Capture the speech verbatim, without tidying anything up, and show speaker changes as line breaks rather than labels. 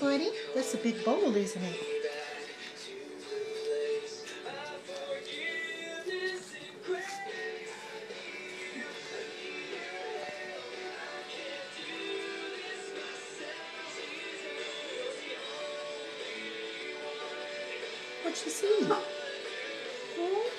buddy? That's a big bowl, isn't it? What you see? Oh.